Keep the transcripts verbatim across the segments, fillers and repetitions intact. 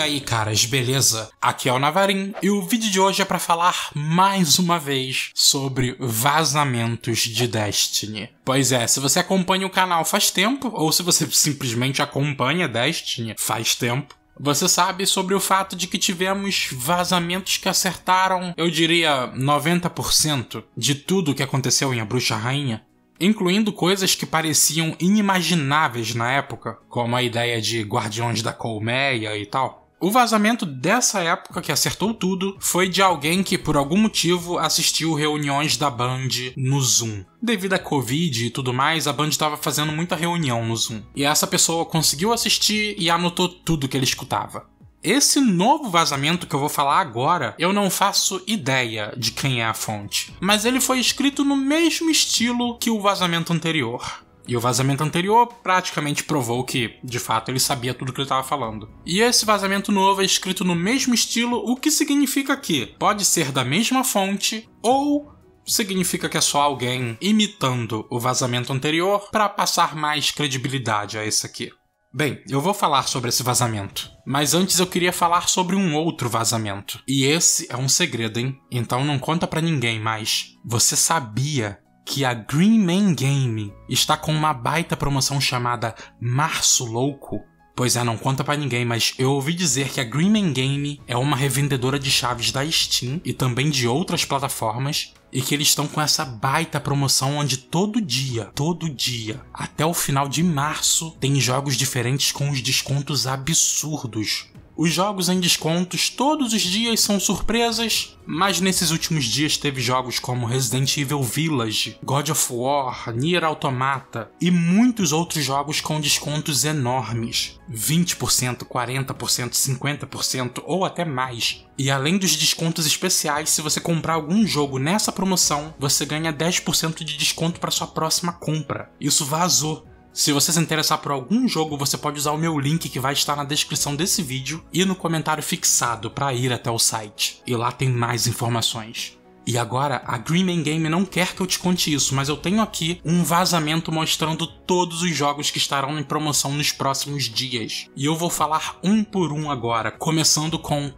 aí, caras, beleza? Aqui é o Navarin e o vídeo de hoje é pra falar mais uma vez sobre vazamentos de Destiny. Pois é, se você acompanha o canal faz tempo, ou se você simplesmente acompanha Destiny faz tempo, você sabe sobre o fato de que tivemos vazamentos que acertaram, eu diria, noventa por cento de tudo que aconteceu em A Bruxa Rainha, incluindo coisas que pareciam inimagináveis na época, como a ideia de Guardiões da Colmeia e tal. O vazamento dessa época que acertou tudo foi de alguém que por algum motivo assistiu reuniões da Band no Zoom. Devido à Covid e tudo mais, a Band estava fazendo muita reunião no Zoom. E essa pessoa conseguiu assistir e anotou tudo que ele escutava. Esse novo vazamento que eu vou falar agora, eu não faço ideia de quem é a fonte. Mas ele foi escrito no mesmo estilo que o vazamento anterior. E o vazamento anterior praticamente provou que, de fato, ele sabia tudo que ele estava falando. E esse vazamento novo é escrito no mesmo estilo, o que significa que pode ser da mesma fonte ou significa que é só alguém imitando o vazamento anterior para passar mais credibilidade a esse aqui. Bem, eu vou falar sobre esse vazamento, mas antes eu queria falar sobre um outro vazamento. E esse é um segredo, hein? Então não conta pra ninguém mais. Você sabia que a Green Man Game está com uma baita promoção chamada Março Louco? Pois é, não conta pra ninguém, mas eu ouvi dizer que a Green Man Game é uma revendedora de chaves da Steam e também de outras plataformas, e que eles estão com essa baita promoção onde todo dia, todo dia, até o final de março, tem jogos diferentes com os descontos absurdos. Os jogos em descontos todos os dias são surpresas, mas nesses últimos dias teve jogos como Resident Evil Village, God of War, Nier Automata e muitos outros jogos com descontos enormes, vinte por cento, quarenta por cento, cinquenta por cento ou até mais. E além dos descontos especiais, se você comprar algum jogo nessa promoção, você ganha dez por cento de desconto para sua próxima compra. Isso vazou. Se você se interessar por algum jogo, você pode usar o meu link que vai estar na descrição desse vídeo e no comentário fixado para ir até o site. E lá tem mais informações. E agora, a Green Man Game não quer que eu te conte isso, mas eu tenho aqui um vazamento mostrando todos os jogos que estarão em promoção nos próximos dias. E eu vou falar um por um agora, começando com...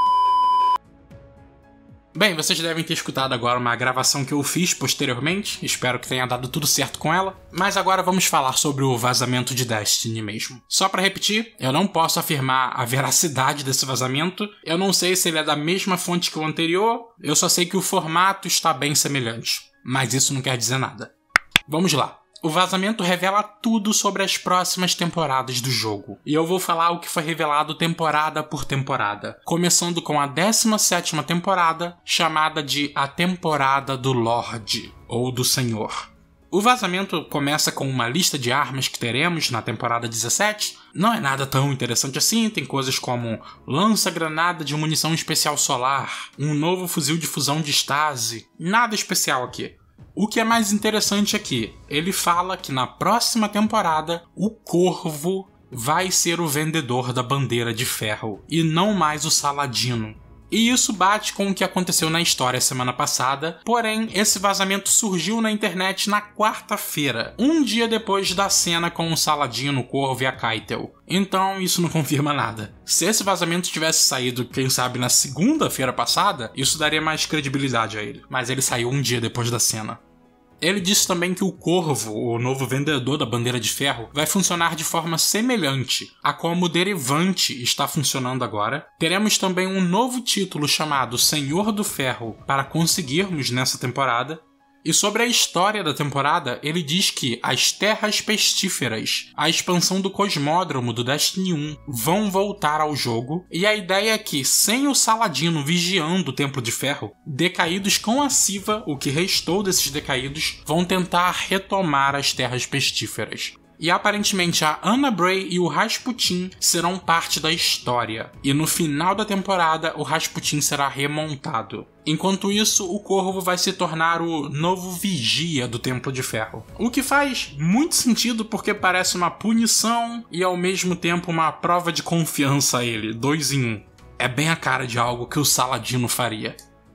Bem, vocês devem ter escutado agora uma gravação que eu fiz posteriormente, espero que tenha dado tudo certo com ela, mas agora vamos falar sobre o vazamento de Destiny mesmo. Só pra repetir, eu não posso afirmar a veracidade desse vazamento, eu não sei se ele é da mesma fonte que o anterior, eu só sei que o formato está bem semelhante, mas isso não quer dizer nada. Vamos lá. O vazamento revela tudo sobre as próximas temporadas do jogo, e eu vou falar o que foi revelado temporada por temporada, começando com a décima sétima temporada, chamada de A Temporada do Lorde, ou do Senhor. O vazamento começa com uma lista de armas que teremos na temporada dezessete, não é nada tão interessante assim, tem coisas como lança-granada de munição especial solar, um novo fuzil de fusão de estase, nada especial aqui. O que é mais interessante aqui, ele fala que na próxima temporada o Corvo vai ser o vendedor da bandeira de ferro e não mais o Saladino. E isso bate com o que aconteceu na história semana passada, porém esse vazamento surgiu na internet na quarta-feira, um dia depois da cena com o Saladino, o Corvo e a Keitel. Então isso não confirma nada. Se esse vazamento tivesse saído, quem sabe, na segunda-feira passada, isso daria mais credibilidade a ele, mas ele saiu um dia depois da cena. Ele disse também que o Corvo, o novo vendedor da bandeira de ferro, vai funcionar de forma semelhante a como o Derivante está funcionando agora. Teremos também um novo título chamado Senhor do Ferro para conseguirmos nessa temporada. E sobre a história da temporada, ele diz que as Terras Pestíferas, a expansão do Cosmódromo do Destiny um, vão voltar ao jogo, e a ideia é que, sem o Saladino vigiando o Templo de Ferro, decaídos com a Siva, o que restou desses decaídos, vão tentar retomar as Terras Pestíferas. E aparentemente a Ana Bray e o Rasputin serão parte da história, e no final da temporada o Rasputin será remontado. Enquanto isso, o Corvo vai se tornar o novo vigia do Templo de Ferro. O que faz muito sentido porque parece uma punição e ao mesmo tempo uma prova de confiança a ele, dois em um. É bem a cara de algo que o Saladino faria.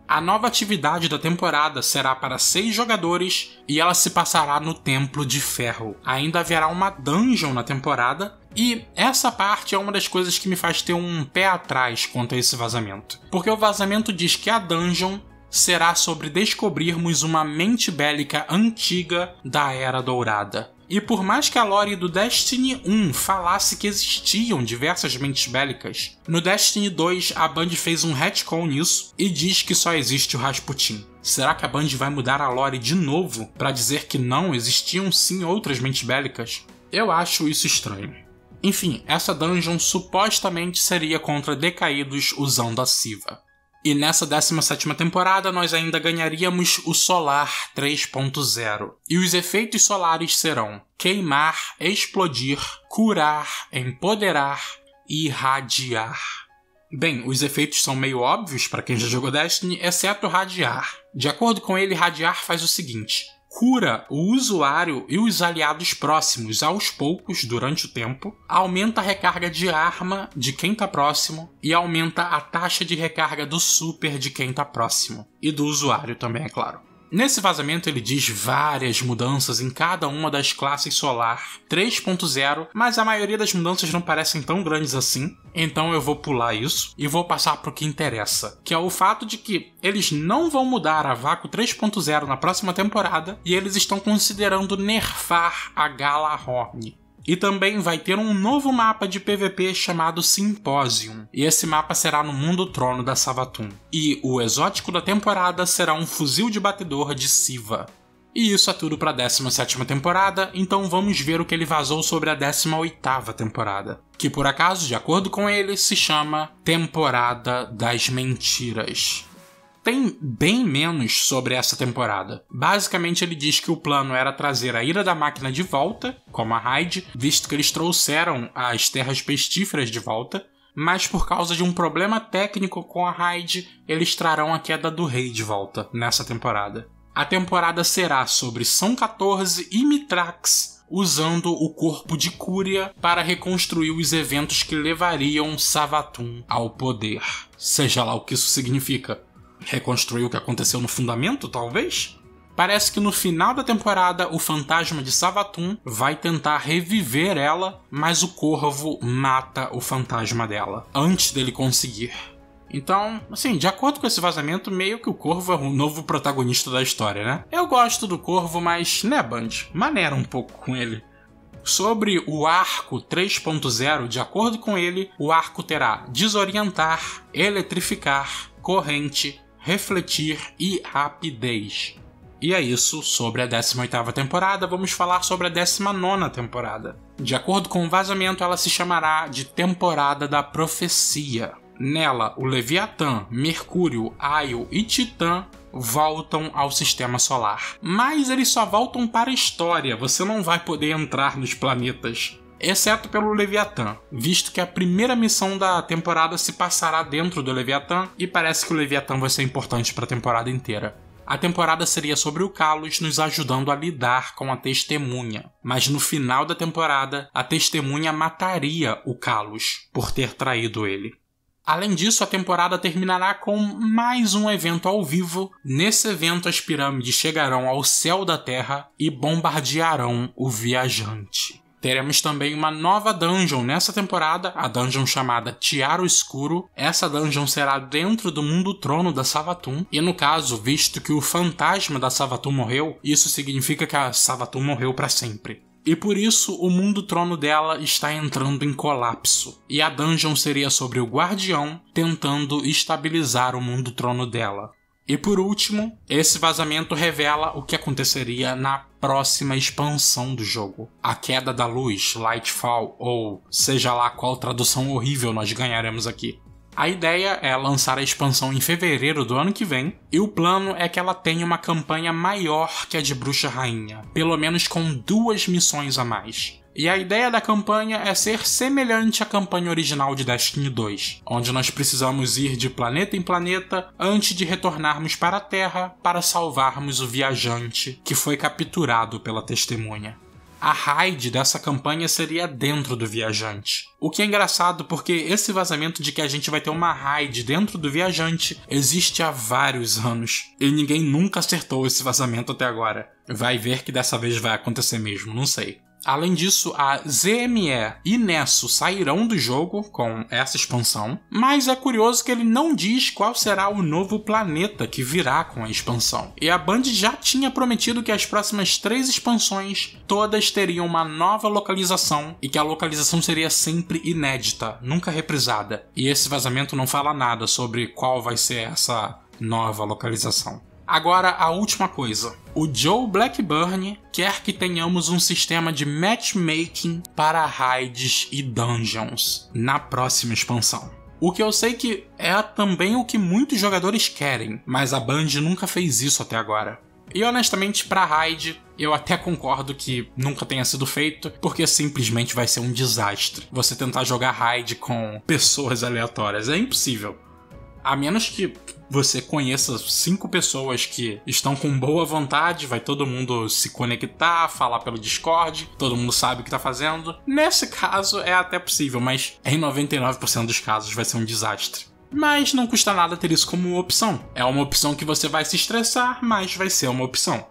A nova atividade da temporada será para seis jogadores e ela se passará no Templo de Ferro. Ainda haverá uma dungeon na temporada e essa parte é uma das coisas que me faz ter um pé atrás quanto a esse vazamento. Porque o vazamento diz que a dungeon será sobre descobrirmos uma mente bélica antiga da Era Dourada. E por mais que a lore do Destiny um falasse que existiam diversas mentes bélicas, no Destiny dois a Band fez um retcon nisso e diz que só existe o Rasputin. Será que a Band vai mudar a lore de novo para dizer que não existiam sim outras mentes bélicas? Eu acho isso estranho. Enfim, essa dungeon supostamente seria contra decaídos usando a Siva. E nessa décima sétima temporada nós ainda ganharíamos o Solar três ponto zero. E os efeitos solares serão queimar, explodir, curar, empoderar e irradiar. Bem, os efeitos são meio óbvios para quem já jogou Destiny, exceto radiar. De acordo com ele, radiar faz o seguinte: cura o usuário e os aliados próximos aos poucos durante o tempo, aumenta a recarga de arma de quem tá próximo e aumenta a taxa de recarga do super de quem tá próximo. E do usuário também, é claro. Nesse vazamento ele diz várias mudanças em cada uma das classes Solar três ponto zero, mas a maioria das mudanças não parecem tão grandes assim, então eu vou pular isso e vou passar pro que interessa, que é o fato de que eles não vão mudar a Vácuo três ponto zero na próxima temporada e eles estão considerando nerfar a Gjallarhorn. E também vai ter um novo mapa de P V P chamado Symposium, e esse mapa será no Mundo Trono da Savathûn. E o exótico da temporada será um fuzil de batedor de Siva. E isso é tudo para a décima sétima temporada, então vamos ver o que ele vazou sobre a décima oitava temporada, que por acaso, de acordo com ele, se chama Temporada das Mentiras. Tem bem menos sobre essa temporada. Basicamente ele diz que o plano era trazer a Ira da Máquina de volta, como a Raid, visto que eles trouxeram as Terras Pestíferas de volta, mas por causa de um problema técnico com a Raid, eles trarão a Queda do Rei de volta nessa temporada. A temporada será sobre São quatorze e Mithrax, usando o corpo de Cúria para reconstruir os eventos que levariam Savathûn ao poder. Seja lá o que isso significa. Reconstruir o que aconteceu no fundamento, talvez? Parece que no final da temporada o fantasma de Savathûn vai tentar reviver ela, mas o Corvo mata o fantasma dela, antes dele conseguir. Então, assim, de acordo com esse vazamento, meio que o Corvo é o novo protagonista da história, né? Eu gosto do Corvo, mas, né, Band? Maneira um pouco com ele. Sobre o arco três ponto zero, de acordo com ele, o arco terá desorientar, eletrificar, corrente, refletir e rapidez. E é isso sobre a décima oitava temporada. Vamos falar sobre a décima nona temporada. De acordo com o vazamento, ela se chamará de Temporada da Profecia. Nela, o Leviatã, Mercúrio, Aio e Titã voltam ao Sistema Solar. Mas eles só voltam para a história, você não vai poder entrar nos planetas. Exceto pelo Leviatã, visto que a primeira missão da temporada se passará dentro do Leviatã e parece que o Leviatã vai ser importante para a temporada inteira. A temporada seria sobre o Kalos nos ajudando a lidar com a Testemunha, mas no final da temporada a Testemunha mataria o Kalos por ter traído ele. Além disso, a temporada terminará com mais um evento ao vivo. Nesse evento as pirâmides chegarão ao céu da Terra e bombardearão o viajante. Teremos também uma nova dungeon nessa temporada, a dungeon chamada Tiara Escuro. Essa dungeon será dentro do Mundo Trono da Savathûn, e no caso, visto que o fantasma da Savathûn morreu, isso significa que a Savathûn morreu para sempre. E por isso o Mundo Trono dela está entrando em colapso, e a dungeon seria sobre o Guardião tentando estabilizar o Mundo Trono dela. E por último, esse vazamento revela o que aconteceria na próxima expansão do jogo. A Queda da Luz, Lightfall, ou seja lá qual tradução horrível nós ganharemos aqui. A ideia é lançar a expansão em fevereiro do ano que vem, e o plano é que ela tenha uma campanha maior que a de Bruxa Rainha, pelo menos com duas missões a mais. E a ideia da campanha é ser semelhante à campanha original de Destiny dois, onde nós precisamos ir de planeta em planeta antes de retornarmos para a Terra para salvarmos o viajante que foi capturado pela Testemunha. a raid dessa campanha seria dentro do viajante. O que é engraçado porque esse vazamento de que a gente vai ter uma raid dentro do viajante existe há vários anos. E ninguém nunca acertou esse vazamento até agora. Vai ver que dessa vez vai acontecer mesmo, não sei. Além disso, a Z M E e Nesso sairão do jogo com essa expansão, mas é curioso que ele não diz qual será o novo planeta que virá com a expansão. E a Band já tinha prometido que as próximas três expansões todas teriam uma nova localização e que a localização seria sempre inédita, nunca reprisada. E esse vazamento não fala nada sobre qual vai ser essa nova localização. Agora, a última coisa. O Joe Blackburn quer que tenhamos um sistema de matchmaking para raids e dungeons na próxima expansão. O que eu sei que é também o que muitos jogadores querem, mas a Band nunca fez isso até agora. E honestamente, pra raid, eu até concordo que nunca tenha sido feito, porque simplesmente vai ser um desastre. Você tentar jogar raid com pessoas aleatórias, é impossível. A menos que você conheça cinco pessoas que estão com boa vontade, vai todo mundo se conectar, falar pelo Discord, todo mundo sabe o que tá fazendo. Nesse caso é até possível, mas em noventa e nove por cento dos casos vai ser um desastre. Mas não custa nada ter isso como opção. É uma opção que você vai se estressar, mas vai ser uma opção.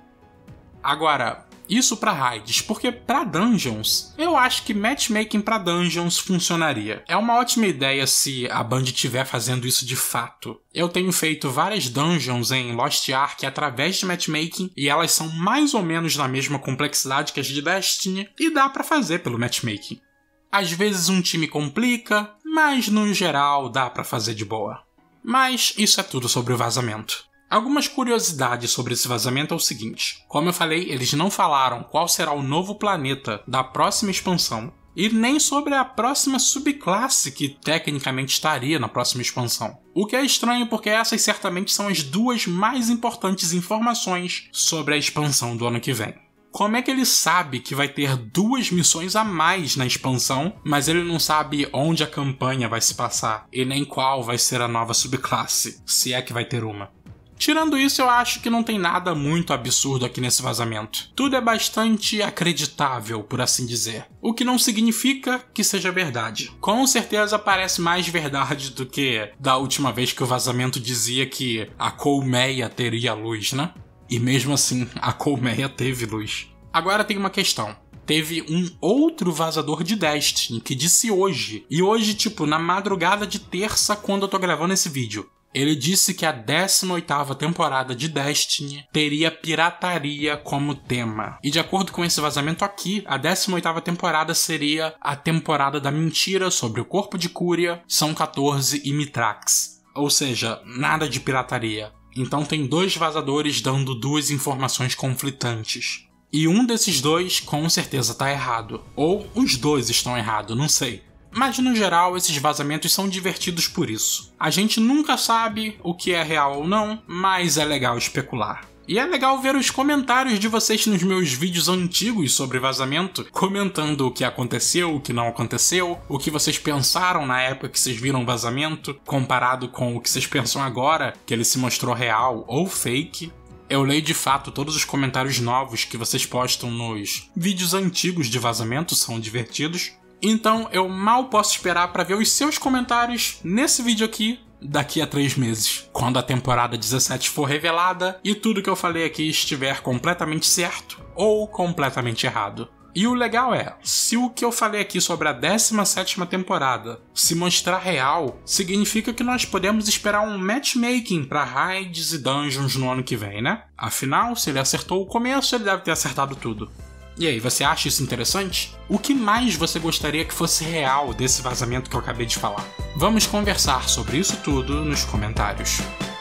Agora, isso pra raids, porque pra dungeons, eu acho que matchmaking pra dungeons funcionaria. É uma ótima ideia se a Band estiver fazendo isso de fato. Eu tenho feito várias dungeons em Lost Ark através de matchmaking e elas são mais ou menos na mesma complexidade que as de Destiny e dá pra fazer pelo matchmaking. Às vezes um time complica, mas no geral dá pra fazer de boa. Mas isso é tudo sobre o vazamento. Algumas curiosidades sobre esse vazamento é o seguinte. Como eu falei, eles não falaram qual será o novo planeta da próxima expansão e nem sobre a próxima subclasse que tecnicamente estaria na próxima expansão. O que é estranho porque essas certamente são as duas mais importantes informações sobre a expansão do ano que vem. Como é que ele sabe que vai ter duas missões a mais na expansão, mas ele não sabe onde a campanha vai se passar e nem qual vai ser a nova subclasse, se é que vai ter uma? Tirando isso, eu acho que não tem nada muito absurdo aqui nesse vazamento. Tudo é bastante acreditável, por assim dizer. O que não significa que seja verdade. Com certeza parece mais verdade do que da última vez que o vazamento dizia que a colmeia teria luz, né? E mesmo assim, a colmeia teve luz. Agora tem uma questão. Teve um outro vazador de Destiny que disse hoje. E hoje, tipo, na madrugada de terça, quando eu tô gravando esse vídeo. Ele disse que a décima oitava temporada de Destiny teria pirataria como tema. E de acordo com esse vazamento aqui, a décima oitava temporada seria a temporada da mentira sobre o corpo de Cúria, São quatorze e Mithrax. Ou seja, nada de pirataria. Então tem dois vazadores dando duas informações conflitantes. E um desses dois com certeza tá errado. Ou os dois estão errados, não sei. Mas no geral, esses vazamentos são divertidos por isso. A gente nunca sabe o que é real ou não, mas é legal especular. E é legal ver os comentários de vocês nos meus vídeos antigos sobre vazamento, comentando o que aconteceu, o que não aconteceu, o que vocês pensaram na época que vocês viram o vazamento, comparado com o que vocês pensam agora, que ele se mostrou real ou fake. Eu leio de fato todos os comentários novos que vocês postam nos vídeos antigos de vazamento, são divertidos. Então eu mal posso esperar para ver os seus comentários nesse vídeo aqui daqui a três meses, quando a temporada dezessete for revelada e tudo que eu falei aqui estiver completamente certo ou completamente errado. E o legal é, se o que eu falei aqui sobre a décima sétima temporada se mostrar real, significa que nós podemos esperar um matchmaking para raids e dungeons no ano que vem, né? Afinal, se ele acertou o começo, ele deve ter acertado tudo. E aí, você acha isso interessante? O que mais você gostaria que fosse real desse vazamento que eu acabei de falar? Vamos conversar sobre isso tudo nos comentários.